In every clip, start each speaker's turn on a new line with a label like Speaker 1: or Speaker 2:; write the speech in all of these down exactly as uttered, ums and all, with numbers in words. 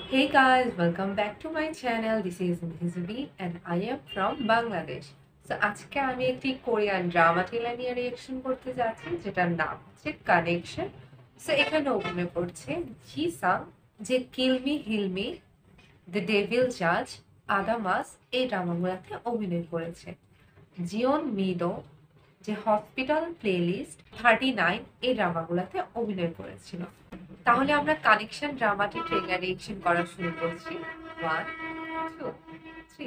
Speaker 1: Hey guys, welcome back to my channel. This is Mizbi and I am from Bangladesh. So আজকে আমি একটি Korean drama trailer নিয়ে reaction করতে যাচ্ছি যেটার নাম হচ্ছে কানেকশন। সো এখানে অভিনয় করছে জি সাং, যে kill me heal me, the devil জাজ, আদামাস এই ড্রামাগুলোতে অভিনয় করেছে। জিওন মিদো, যে হসপিটাল প্লেলিস্ট, থার্টি নাইন এই ড্রামাগুলোতে অভিনয় করেছিল। তাহলে আমরা কানেকশন ড্রামাটি ট্রেলার রিঅ্যাকশন করা শুরু করছি। One, two, three.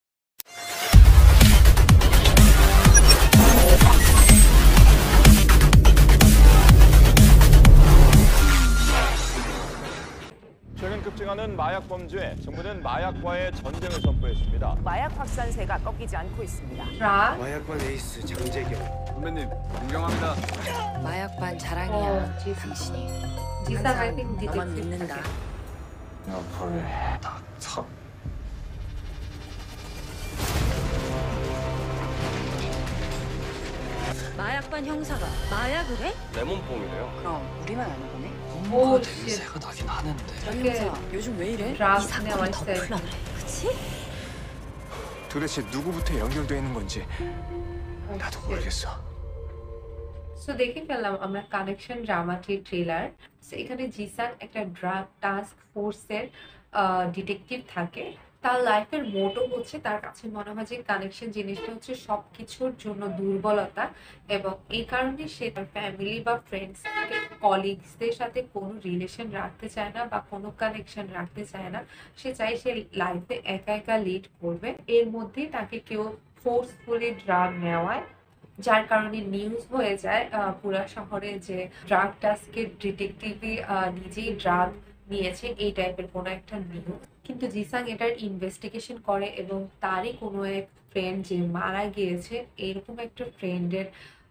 Speaker 2: 최근 급증하는 마약 범죄에 정부는 마약과의 전쟁을 선포했습니다.
Speaker 3: 마약 확산세가 꺾이지 않고 있습니다.
Speaker 1: Truck,
Speaker 4: 마약관 에이스 장재경.
Speaker 2: 선배님, 존경합니다.
Speaker 5: 마약반 자랑이야.
Speaker 1: 어, 지수.
Speaker 5: 당신이
Speaker 1: 지상
Speaker 5: 항상
Speaker 1: I think
Speaker 5: 너만
Speaker 1: detective
Speaker 5: 믿는다.
Speaker 2: 너를 닥쳐.
Speaker 5: 마약반 형사가 마약을 해?
Speaker 2: 레몬폼이래요.
Speaker 5: 그럼 우리만 아는 거네.
Speaker 1: 오,
Speaker 6: 뭔가
Speaker 1: 씨.
Speaker 6: 냄새가 나긴 하는데.
Speaker 5: 저
Speaker 1: 이게
Speaker 5: 형사 요즘 왜 이래?
Speaker 1: 드랍
Speaker 5: 이 사건이
Speaker 1: 나와
Speaker 5: 더
Speaker 1: 있어요.
Speaker 5: 풀어내. 그치?
Speaker 6: 도대체 누구부터 연결돼 있는 건지 나도 모르겠어.
Speaker 1: So দেখে ফেললাম আমরা কানেকশন ড্রামাটির ট্রেলার। সো এখানে জিসান একটা ড্রাগ টাস্ক ফোর্সের ডিটেকটিভ থাকে। তার লাইফের মোটো হচ্ছে, তার কাছে মনে হয় যে কানেকশন জিনিসটা হচ্ছে সব কিছুর জন্য দুর্বলতা, এবং এই কারণে সে তার ফ্যামিলি বা ফ্রেন্ডস থেকে কলিগসদের সাথে কোনো রিলেশন রাখতে চায় না বা কোনো কানেকশন রাখতে চায় না। সে চায় সে লাইফে একা একা লিড করবে। এর মধ্যেই তাকে কেউ ফোর্সফুলি ড্রাগ নেওয়ায়, যার কারণে নিউজ হয়ে যায় পুরা শহরে যে ড্রাগ টাস্কের ডিটেকটিভই নিজেই ড্রাগ নিয়েছে, এই টাইপের কোনো একটা নিউজ। কিন্তু জিসাং এটার ইনভেস্টিগেশন করে এবং তারই কোনো এক ফ্রেন্ড যে মারা গিয়েছে, এরকম একটা ফ্রেন্ডের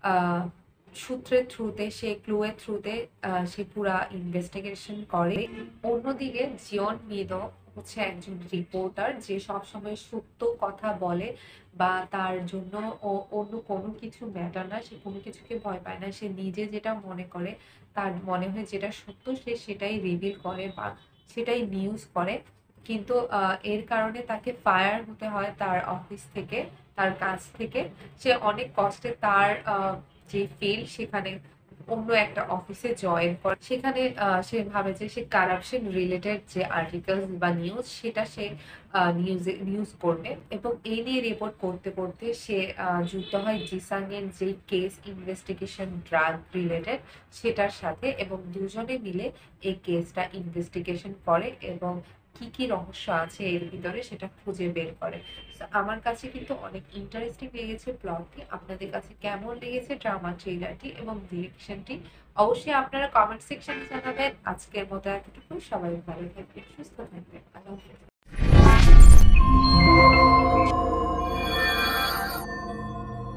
Speaker 1: সূত্রের থ্রুতে, সে ক্লুয়ের থ্রুতে সে পুরা ইনভেস্টিগেশন করে। অন্যদিকে জিওন মিদো হচ্ছে একজন রিপোর্টার যে সবসময় সত্য কথা বলে, বা তার জন্য ও অন্য কোনো কিছু ম্যাটার না, সে কোনো কিছুকে ভয় পায় না। সে নিজে যেটা মনে করে, তার মনে হয় যেটা সত্য, সে সেটাই রিভিল করে বা সেটাই নিউজ করে। কিন্তু এর কারণে তাকে ফায়ার হতে হয় তার অফিস থেকে, তার কাছ থেকে। সে অনেক কষ্টে তার যে ফিল্ড সেখানে অন্য একটা অফিসে জয়েন করে। সেখানে সে ভাবে যে সে কারাপশন রিলেটেড যে আর্টিকেলস বা নিউজ, সেটা সে নিউজে নিউজ করবে, এবং এই নিয়ে রিপোর্ট করতে করতে সে যুক্ত হয় জিসাং এর যে কেস ইনভেস্টিগেশন ড্রাগ রিলেটেড সেটার সাথে, এবং দুজনে মিলে এই কেসটা ইনভেস্টিগেশন করে এবং কি কি রহস্য আছে এর ভিতরে সেটা খুঁজে বের করে। আমার কাছে কিন্তু অনেক ইন্টারেস্টিং লেগেছে প্লটটি। আপনাদের কাছে কেমন লেগেছে ড্রামা ট্রেলারটি এবং ডিরেকশনটি অবশ্যই আপনারা কমেন্ট সেকশনে জানাবেন। আজকের মতো এতটুকু, সবাই ভালো থাকবেন, সুস্থ থাকবেন। আল্লাহ হাফেজ।